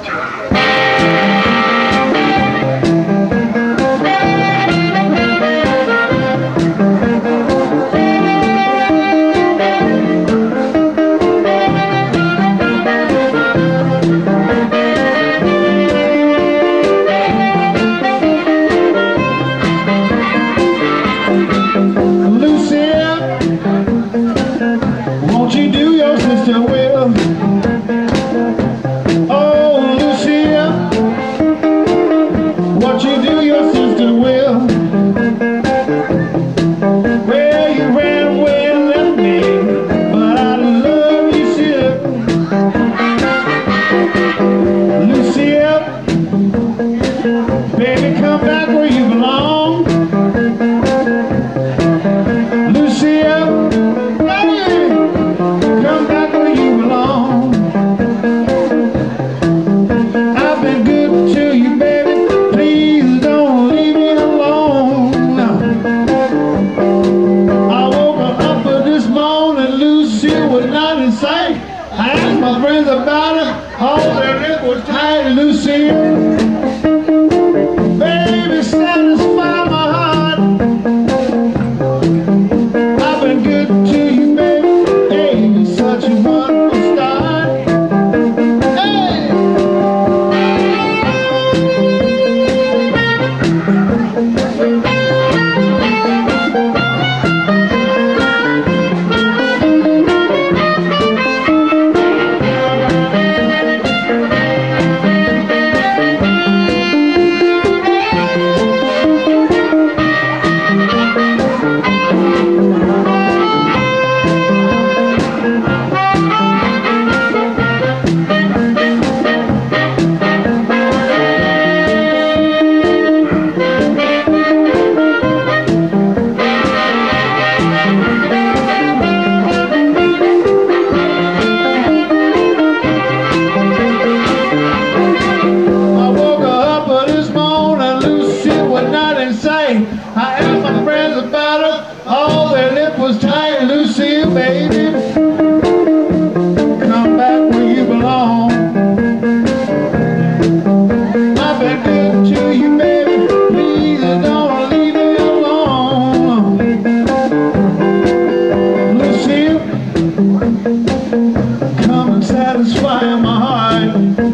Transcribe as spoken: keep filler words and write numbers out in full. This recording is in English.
Won't you do your sister well? Oh, Lucia, won't you do your sister well? Well, you ran away and left me, but I love you still. Lucia, baby, come back where you belong. Lucia, I asked my friends about it, all their lip was tight, Lucille. Baby, satisfy my heart. I've been good to you, baby. Hey, you're such a wonderful start. Hey! I asked my friends about her, all their lip was tight, Lucille, baby. Come back where you belong. I've been good to you, baby. Please don't leave me alone. Lucille, come and satisfy my heart.